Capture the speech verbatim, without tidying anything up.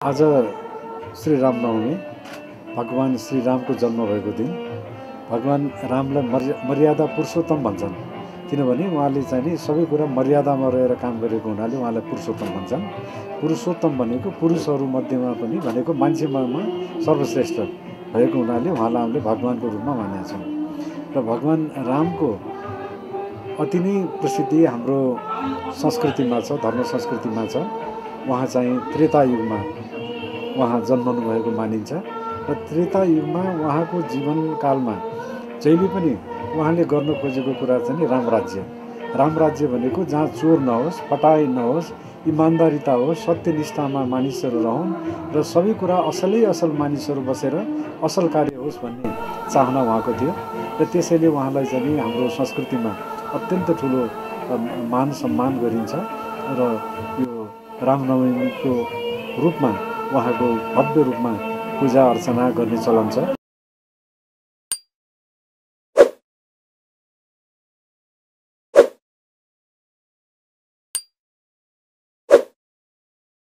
आज श्री रामनवमी भगवान श्री रामको जन्म भएको दिन। भगवान रामलाई मर्या मर्यादा पुरुषोत्तम भन्छन्, किनभने उहाँले चाहिँ नि सबै कुरा मर्यादामा रहेर काम गरेको हुनाले उहाँलाई पुरुषोत्तम भन्छन्। पुरुषोत्तम भनेको पुरुषहरू मध्येमा पनि भनेको मान्छेमा सर्वश्रेष्ठ भएको हुनाले उहाँलाई हामीले भगवानको रूपमा मानेका छौँ। र भगवान रामको अति नै प्रसिद्धि हाम्रो संस्कृतिमा छ, धर्म संस्कृतिमा छ। उहाँ चाहिँ त्रेता युगमा उहाँ जन्मनु भएको मानिन्छ र त्रेता युगमा उहाँको जीवनकालमा जहिले पनि उहाँले गर्न खोजेको कुरा चाहिँ नि राम राज्य। राम राज्य भनेको जहाँ चोर नहोस्, पटाइ नहोस्, इमान्दारिता होस्, सत्यनिष्ठामा मानिसहरू रहन् र सबै कुरा असलै असल मानिसहरू बसेर असल कार्य होस् भन्ने चाहना उहाँको थियो। र त्यसैले उहाँलाई चाहिँ नि हाम्रो संस्कृतिमा अत्यन्त ठुलो मान सम्मान गरिन्छ र यो रामनवमीको रूपमा उहाँको भव्य रूपमा पूजा अर्चना गर्ने चलन छ।